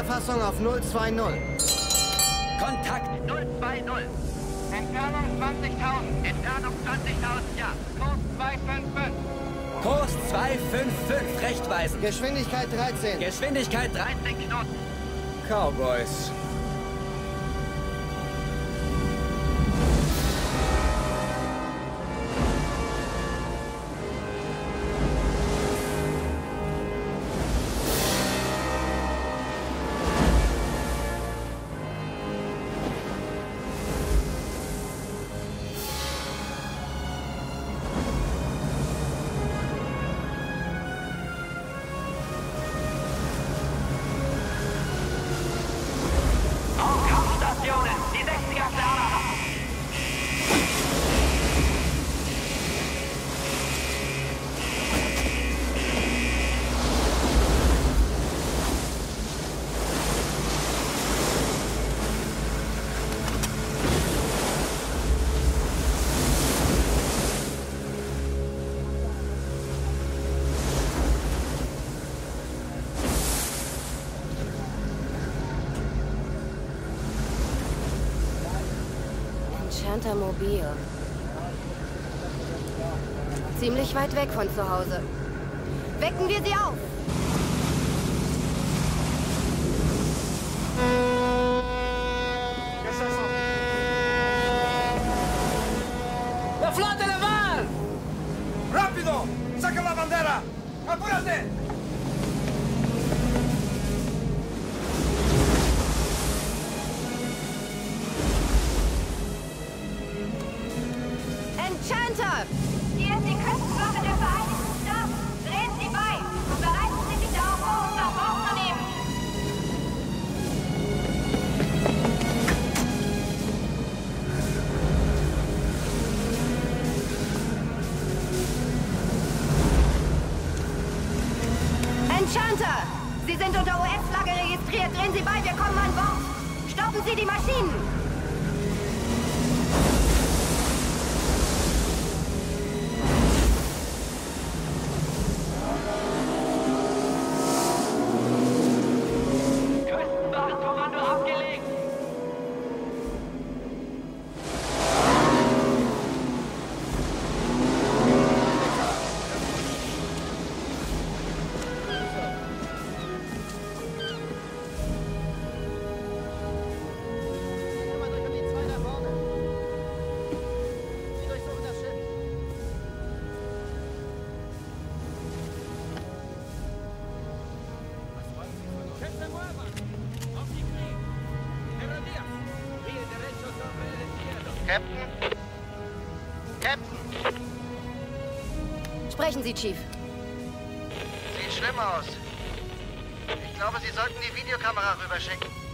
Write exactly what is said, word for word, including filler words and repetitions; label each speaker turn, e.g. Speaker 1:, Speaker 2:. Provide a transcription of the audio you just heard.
Speaker 1: Erfassung auf null zwei null.
Speaker 2: Kontakt null zwei null.
Speaker 3: Entfernung zwanzigtausend.
Speaker 2: Entfernung zwanzigtausend, ja.
Speaker 3: Kurs zwei fünf fünf.
Speaker 2: Kurs zwei fünf fünf, rechtweisen.
Speaker 1: Geschwindigkeit dreizehn.
Speaker 2: Geschwindigkeit dreizehn Knoten.
Speaker 4: Cowboys.
Speaker 2: Die sechziger Planer.
Speaker 5: Enchanter Mobil. Ziemlich weit weg von zu Hause. Wecken wir sie auf!
Speaker 4: La flotta le van! Rapido! Saca la bandera! Apúrate!
Speaker 5: Enchanter!
Speaker 6: Hier ist die Küstenwache der Vereinigten Staaten. Drehen Sie bei und bereiten Sie sich darauf vor, uns auf Bord zu nehmen.
Speaker 5: Enchanter! Sie sind unter U S-Flagge registriert. Drehen Sie bei, wir kommen an Bord. Stoppen Sie die Maschinen!
Speaker 2: Küstenwachenkommando abgelegt.
Speaker 1: Kümmert euch um die zwei da vorne. Sie durchsuchen das Schiff.
Speaker 3: Captain? Captain?
Speaker 5: Sprechen Sie, Chief.
Speaker 1: Sieht schlimm aus. Ich glaube, Sie sollten die Videokamera rüberschicken.